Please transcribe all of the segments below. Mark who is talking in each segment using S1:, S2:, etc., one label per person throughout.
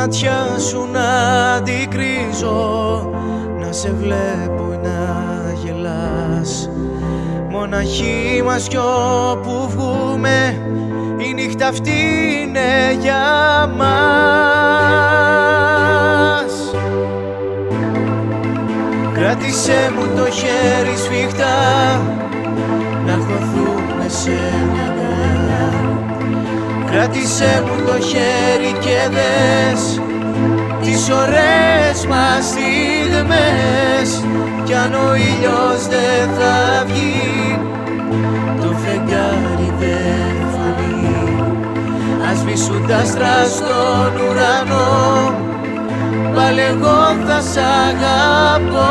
S1: ματιά σου να αντικρίζω, να σε βλέπω να γελάς. Μοναχοί μας κι όπου βγούμε, η νύχτα αυτή είναι για μας. Κράτησέ μου το χέρι σφιχτά, να χωθούμε σε μια αγκαλιά. Κράτησέ μου το χέρι και δες τις ωραίες μας στιγμές. Κι αν ο ήλιος δεν θα βγει, το φεγγάρι δεν φανεί. Ας σβήσουν τα άστρα στον ουρανό, πάλι εγώ θα σ' αγαπώ.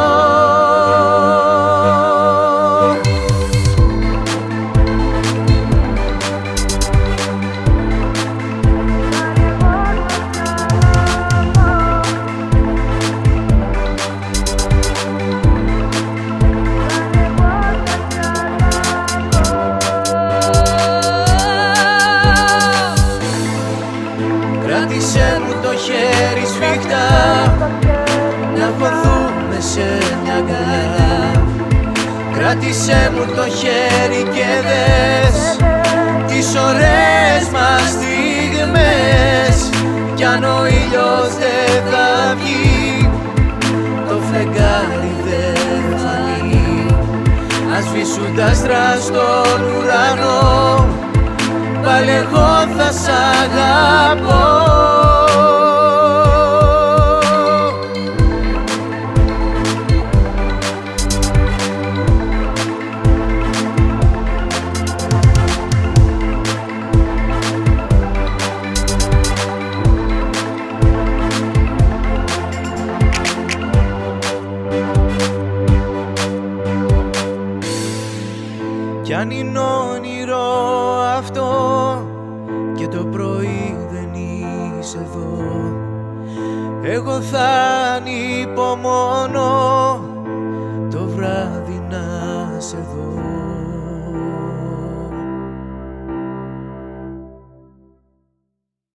S1: Κράτησέ μου το χέρι σφιχτά, να χωθούμε σε μια αγκαλιά. Κράτησέ μου το χέρι και δες τις ωραίες μας στιγμές. Κι αν ο ήλιος δεν θα βγει, το φεγγάρι δεν θα λύει. Ας σβήσουν τα άστρα στον ουρανό, πάλι εγώ θα σ' αγαπώ. Κι αν είναι όνειρο αυτό και το πρωί δεν είσαι εδώ, εγώ θα ανυπομονώ